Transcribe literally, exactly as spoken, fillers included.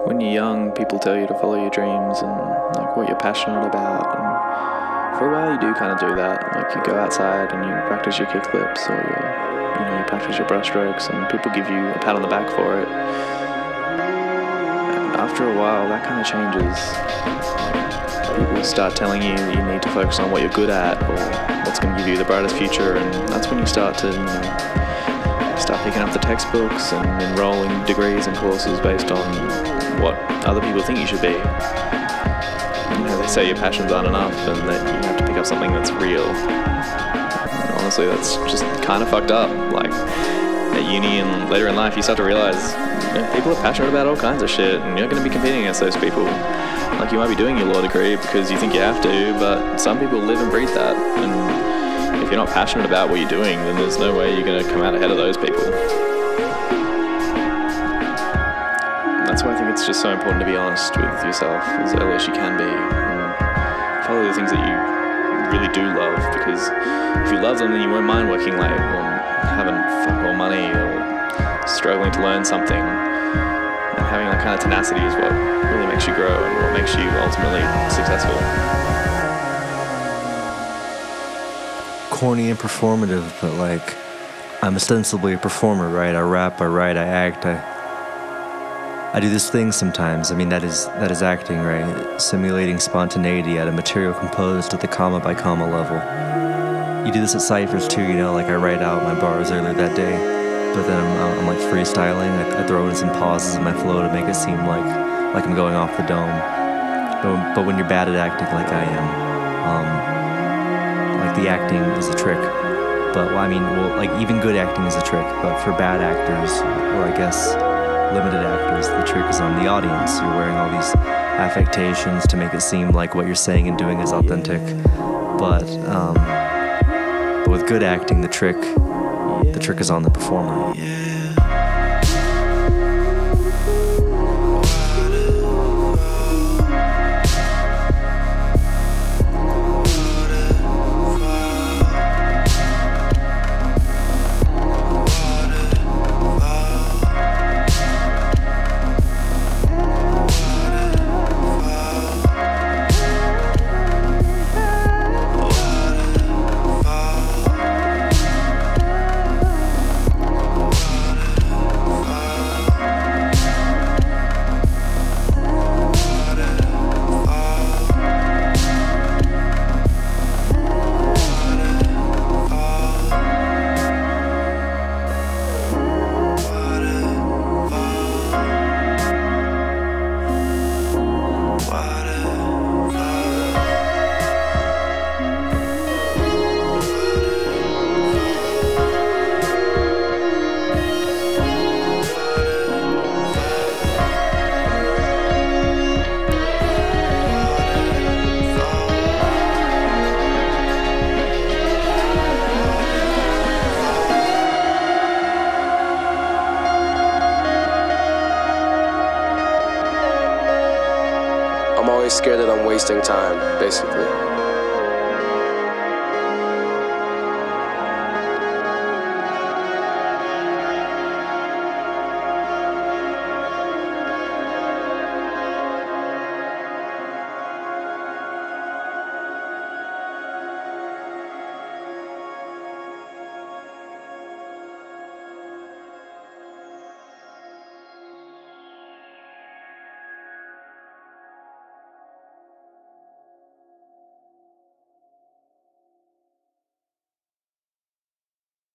when you're young, people tell you to follow your dreams and like what you're passionate about, and for a while you do kind of do that. Like you go outside and you practice your kick flips, or you, you know, you practice your brushstrokes, and people give you a pat on the back for it. And after a while, that kind of changes. People start telling you that you need to focus on what you're good at, or what's going to give you the brightest future, and that's when you start to, you know, start picking up the textbooks and enrolling degrees and courses based on what other people think you should be. You know, they say your passions aren't enough and that you have to pick up something that's real. And honestly, that's just kind of fucked up. Like, at uni and later in life, you start to realize, you know, people are passionate about all kinds of shit, and you're going to be competing against those people. Like, you might be doing your law degree because you think you have to, but some people live and breathe that. And if you're not passionate about what you're doing, then there's no way you're going to come out ahead of those people. That's why I think it's just so important to be honest with yourself as early as you can be, and follow the things that you really do love, because if you love them, then you won't mind working late or having fuck all money or struggling to learn something. And having that kind of tenacity is what really makes you grow and what makes you ultimately successful. Corny and performative, but like, I'm ostensibly a performer, right? I rap, I write, I act, I I do this thing sometimes. I mean, that is that is acting, right? Simulating spontaneity at a material composed at the comma by comma level. You do this at ciphers too, you know, like I write out my bars earlier that day, but then I'm, I'm like freestyling. I, I throw in some pauses in my flow to make it seem like like I'm going off the dome. But, but when you're bad at acting like I am, um, like the acting is a trick. But well, I mean, well, like even good acting is a trick, but for bad actors, or I guess limited actors, the trick is on the audience. You're wearing all these affectations to make it seem like what you're saying and doing is authentic. But, um, but with good acting, the trick, the trick is on the performer. I'm always scared that I'm wasting time, basically.